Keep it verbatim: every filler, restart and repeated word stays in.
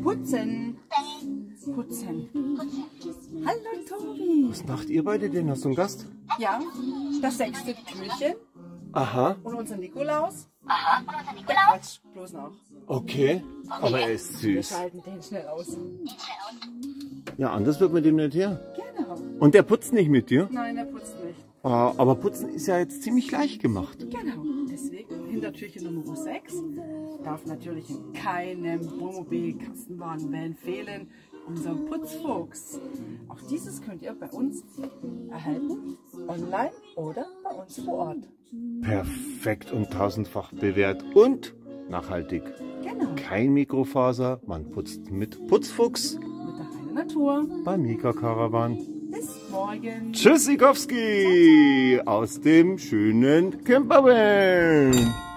Putzen. Putzen. Hallo Tobi. Was macht ihr beide denn? Hast du einen Gast? Ja, das sechste Türchen Aha, und unser Nikolaus. Aha, und unser Der Nikolaus? quatscht bloß noch. okay. Aber er ist Wir süß. schalten den schnell aus. Ja, anders wird mit dem nicht her. Genau. Und der putzt nicht mit dir? Nein, er putzt nicht. Ah, aber putzen ist ja jetzt ziemlich leicht gemacht. Genau. Deswegen Hintertürchen Nummer sechs darf natürlich in keinem Wohnmobil, Kastenwagen, Van fehlen. Unser Putzfuchs. Auch dieses könnt ihr bei uns erhalten, online oder bei uns vor Ort. Perfekt und tausendfach bewährt und nachhaltig. Genau. Kein Mikrofaser, man putzt mit Putzfuchs Mit der reinen Natur. beim Mika Caravan. Bis morgen. Tschüssikowski aus dem schönen Campervan.